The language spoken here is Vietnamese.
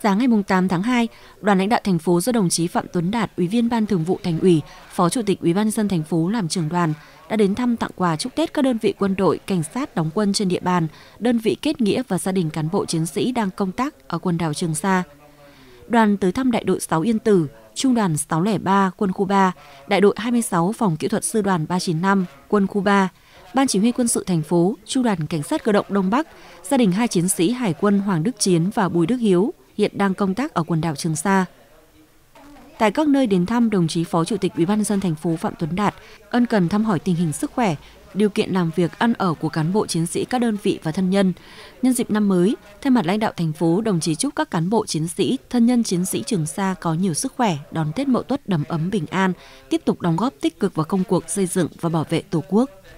Sáng ngày 8 tháng 2, đoàn lãnh đạo thành phố do đồng chí Phạm Tuấn Đạt, Ủy viên Ban Thường vụ Thành ủy, Phó Chủ tịch Ủy ban nhân dân thành phố làm trưởng đoàn đã đến thăm tặng quà chúc Tết các đơn vị quân đội, cảnh sát đóng quân trên địa bàn, đơn vị kết nghĩa và gia đình cán bộ chiến sĩ đang công tác ở quần đảo Trường Sa. Đoàn tới thăm đại đội 6 Yên Tử, Trung đoàn 603 quân khu 3, đại đội 26 phòng kỹ thuật sư đoàn 395 quân khu 3, Ban Chỉ huy quân sự thành phố, Trung đoàn Cảnh sát cơ động Đông Bắc, gia đình hai chiến sĩ Hải quân Hoàng Đức Chiến và Bùi Đức Hiếu hiện đang công tác ở quần đảo Trường Sa. Tại các nơi đến thăm, đồng chí Phó Chủ tịch Ủy ban nhân dân thành phố Phạm Tuấn Đạt ân cần thăm hỏi tình hình sức khỏe, điều kiện làm việc ăn ở của cán bộ chiến sĩ các đơn vị và thân nhân. Nhân dịp năm mới, thay mặt lãnh đạo thành phố, đồng chí chúc các cán bộ chiến sĩ, thân nhân chiến sĩ Trường Sa có nhiều sức khỏe, đón Tết Mậu Tuất đầm ấm bình an, tiếp tục đóng góp tích cực vào công cuộc xây dựng và bảo vệ Tổ quốc.